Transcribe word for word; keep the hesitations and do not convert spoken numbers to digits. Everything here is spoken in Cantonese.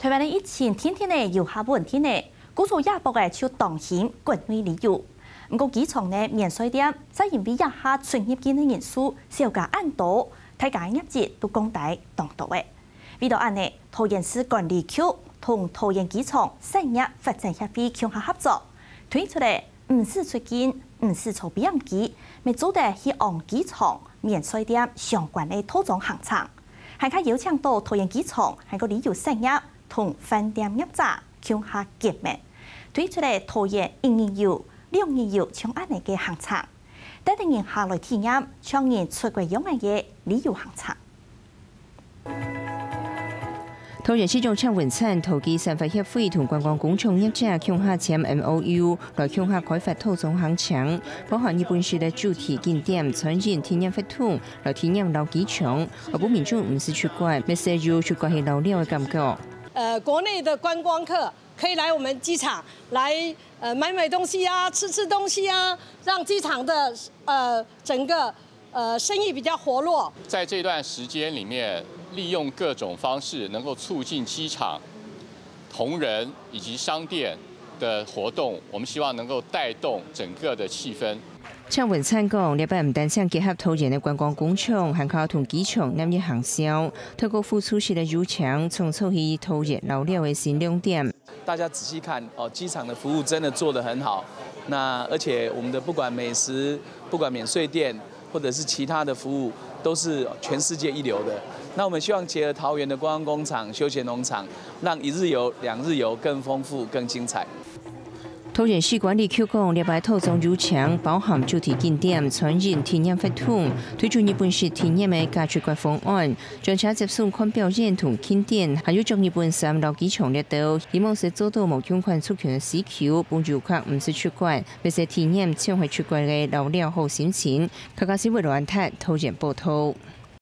台湾的疫情天天呢有下问题呢，古早亚博嘅就当选国内旅游。不过机场呢免税店在因为亚下出入境嘅人数小价按多，大家业绩都降低当多嘅。为到安呢，桃园市管理局同桃园机场产业发展协会强下合作，推出嚟唔使出境、唔使坐飞机，咪做得去按机场免税店相关嘅套装行程，还可邀请到桃园机场还个旅游产业同饭店业者强下结盟，推出嚟桃园一日游、两日游像安尼嘅行程，带领人下来体验创人出国用嘅旅游行程。 桃园市长蔡文灿投基产发协会同观光工厂业者强下签 M O U 来强下开发套装行程，包含日本式的主题景点、参展体验活动，来体验老机场，而不民众唔是出国，咪是要出国去老了的感觉。 呃，国内的观光客可以来我们机场来呃买买东西啊，吃吃东西啊，让机场的呃整个呃生意比较活络。 在这段时间里面，利用各种方式能够促进机场、同仁以及商店的活动，我们希望能够带动整个的气氛。 蔡文灿讲，礼拜唔单想结合桃园的观光工厂，还靠同机场南日行销，透过付出式的入场，创造起桃园老了的新亮点。 大家仔细看哦，机场的服务真的做得很好。那而且我们的不管美食、不管免税店，或者是其他的服务，都是全世界一流的。那我们希望结合桃园的观光工厂、休闲农场，让一日游、两日游更丰富、更精彩。 桃园市管理局讲，礼拜套装入场，包含主题景点、参展体验活动，推出日本式体验的加出国方案，专车接送看表演同景点，还有将日本三老机场列岛，希望是做到无强权出权的需求，帮助客唔是出国，并且体验抢回出国的老了好心情。客家新闻乱睇，桃园报道。